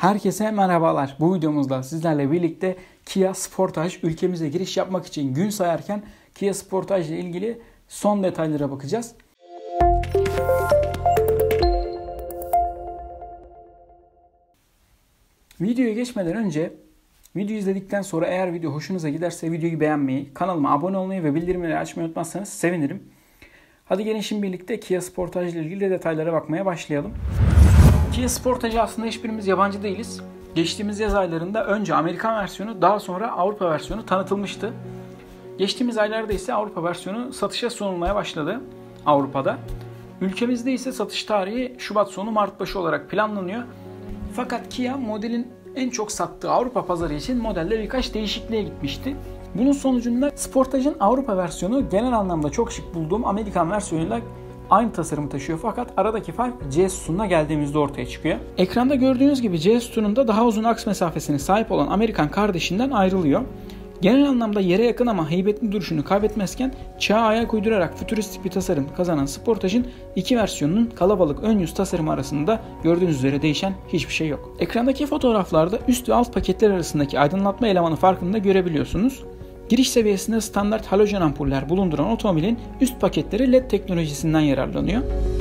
Herkese merhabalar. Bu videomuzda sizlerle birlikte Kia Sportage ülkemize giriş yapmak için gün sayarken Kia Sportage ile ilgili son detaylara bakacağız. Videoya geçmeden önce videoyu izledikten sonra eğer video hoşunuza giderse videoyu beğenmeyi, kanalıma abone olmayı ve bildirimleri açmayı unutmazsanız sevinirim. Hadi gelin şimdi birlikte Kia Sportage ile ilgili detaylara bakmaya başlayalım. Kia Sportage'a aslında hiçbirimiz yabancı değiliz. Geçtiğimiz yaz aylarında önce Amerikan versiyonu, daha sonra Avrupa versiyonu tanıtılmıştı. Geçtiğimiz aylarda ise Avrupa versiyonu satışa sunulmaya başladı Avrupa'da. Ülkemizde ise satış tarihi Şubat sonu Mart başı olarak planlanıyor. Fakat Kia modelin en çok sattığı Avrupa pazarı için modelde birkaç değişikliğe gitmişti. Bunun sonucunda Sportage'ın Avrupa versiyonu genel anlamda çok şık bulduğum Amerikan versiyonuyla aynı tasarımı taşıyor, fakat aradaki fark C sütununa geldiğimizde ortaya çıkıyor. Ekranda gördüğünüz gibi C sütununda daha uzun aks mesafesine sahip olan Amerikan kardeşinden ayrılıyor. Genel anlamda yere yakın ama heybetli duruşunu kaybetmezken çağa ayak uydurarak fütüristik bir tasarım kazanan Sportage'ın iki versiyonunun kalabalık ön yüz tasarımı arasında gördüğünüz üzere değişen hiçbir şey yok. Ekrandaki fotoğraflarda üst ve alt paketler arasındaki aydınlatma elemanı farkını da görebiliyorsunuz. Giriş seviyesinde standart halojen ampuller bulunduran otomobilin üst paketleri LED teknolojisinden yararlanıyor.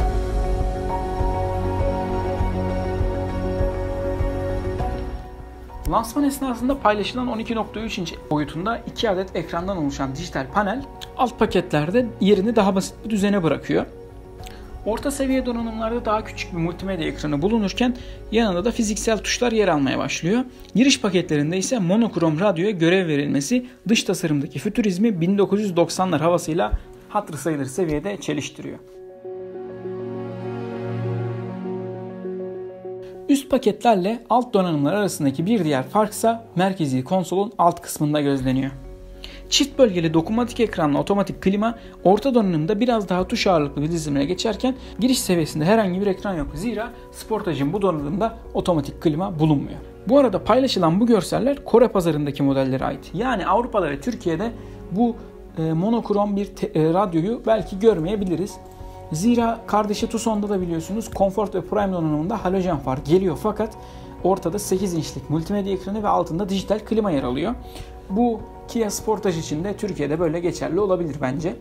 Lansman esnasında paylaşılan 12.3 inç boyutunda 2 adet ekrandan oluşan dijital panel alt paketlerde yerini daha basit bir düzene bırakıyor. Orta seviye donanımlarda daha küçük bir multimedya ekranı bulunurken yanında da fiziksel tuşlar yer almaya başlıyor. Giriş paketlerinde ise monokrom radyoya görev verilmesi dış tasarımdaki fütürizmi 1990'lar havasıyla hatırı sayılır seviyede çeliştiriyor. Üst paketlerle alt donanımlar arasındaki bir diğer farksa merkezi konsolun alt kısmında gözleniyor. Çift bölgeli dokunmatik ekranlı otomatik klima orta donanımda biraz daha tuş ağırlıklı bir dizilime geçerken giriş seviyesinde herhangi bir ekran yok. Zira Sportage'ın bu donanımda otomatik klima bulunmuyor. Bu arada paylaşılan bu görseller Kore pazarındaki modellere ait. Yani Avrupa'da ve Türkiye'de bu monokrom bir radyoyu belki görmeyebiliriz. Zira kardeşi Tucson'da da biliyorsunuz Comfort ve Prime donanımında halojen far geliyor, fakat ortada 8 inçlik multimedya ekranı ve altında dijital klima yer alıyor. Bu Kia Sportage için de Türkiye'de böyle geçerli olabilir bence.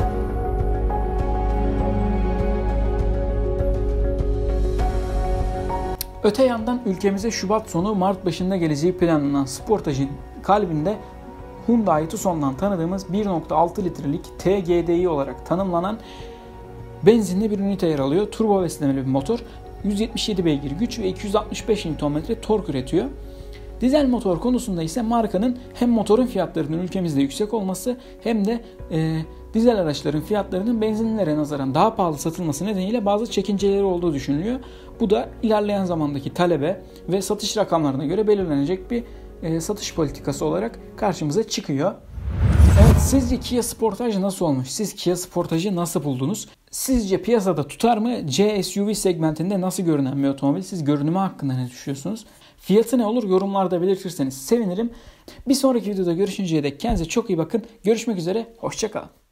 Öte yandan ülkemize Şubat sonu Mart başında geleceği planlanan Sportage'in kalbinde Hyundai Tucson'dan tanıdığımız 1.6 litrelik TGDI olarak tanımlanan benzinli bir ünite yer alıyor. Turbo beslemeli bir motor, 177 beygir güç ve 265 Nm tork üretiyor. Dizel motor konusunda ise markanın hem motorun fiyatlarının ülkemizde yüksek olması hem de dizel araçların fiyatlarının benzinlilere nazaran daha pahalı satılması nedeniyle bazı çekinceleri olduğu düşünülüyor. Bu da ilerleyen zamandaki talebe ve satış rakamlarına göre belirlenecek bir satış politikası olarak karşımıza çıkıyor. Evet, sizce Kia Sportage nasıl olmuş? Siz Kia Sportage'ı nasıl buldunuz? Sizce piyasada tutar mı? C SUV segmentinde nasıl görünen bir otomobil? Siz görünümü hakkında ne düşünüyorsunuz? Fiyatı ne olur? Yorumlarda belirtirseniz sevinirim. Bir sonraki videoda görüşünceye dek kendinize çok iyi bakın. Görüşmek üzere. Hoşça kalın.